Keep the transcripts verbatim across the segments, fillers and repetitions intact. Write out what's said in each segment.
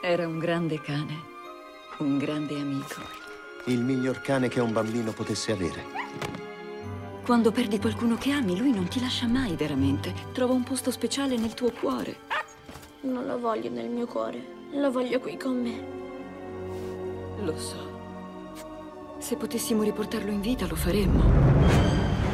Era un grande cane, un grande amico. Il miglior cane che un bambino potesse avere. Quando perdi qualcuno che ami, lui non ti lascia mai veramente. Trova un posto speciale nel tuo cuore. Non lo voglio nel mio cuore, lo voglio qui con me. Lo so. Se potessimo riportarlo in vita, lo faremmo.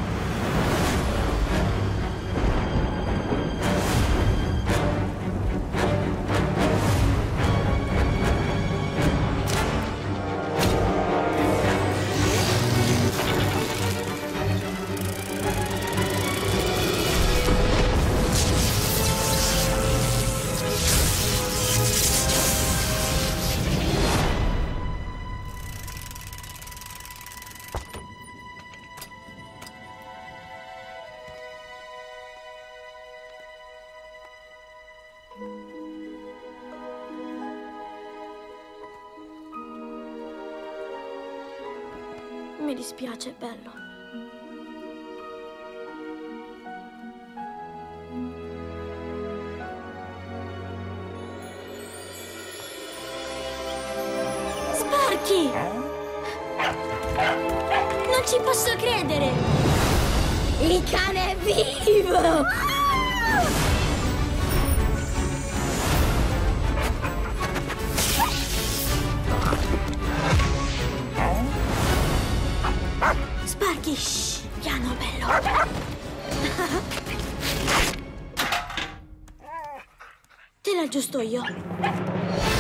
Mi dispiace, bello. Sparky! Non ci posso credere! Il cane è vivo! Sparky, shh, piano, bello. Te l'aggiusto io.